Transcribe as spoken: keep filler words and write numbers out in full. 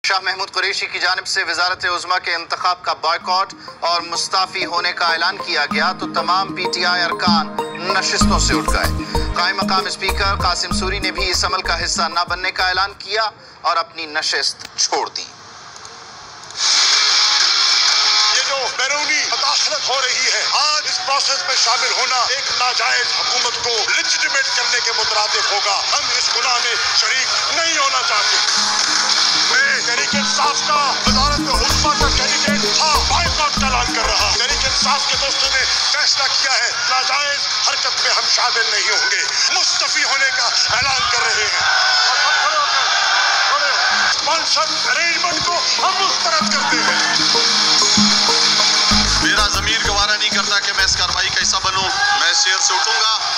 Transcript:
شاہ محمود قریشی کی جانب سے وزارت عظمیٰ کے انتخاب کا بائیکاٹ اور مستعفی ہونے کا اعلان کیا گیا تو تمام پی ٹی آئی ارکان نشستوں سے اٹھ گئے۔ قائم مقام اسپیکر قاسم سوری نے بھی اس عمل کا حصہ نہ بننے کا اعلان کیا اور اپنی نشست چھوڑ دی۔ یہ جو بیرونی مداخلت ہو رہی ہے، آج اس پروسیس میں شامل ہونا ایک ناجائز حکومت کو لیجیٹیمیٹ کرنے کے مترادف ہوگا۔ ہم اس گناہ میں شریک نہیں ہونا چاہتے۔ میں تحریک انصاف کا وزارت عظمیٰ کا کینڈیڈیٹ تھا، بائیکاٹ کا اعلان کر رہا۔ تحریک انصاف کے دوستوں نے فیصلہ کیا ہے ناجائز حرکت میں ہم شامل نہیں ہوں گے، مستعفی ہونے کا اعلان کر رہے ہیں۔ اسپانسر ارینجمنٹ کو ہم مسترد کرتے ہیں۔ میرا ضمیر گوارا نہیں کرتا کہ میں اس کارروائی کا حصہ بنوں۔ میں اس چیئر سے اٹھوں گا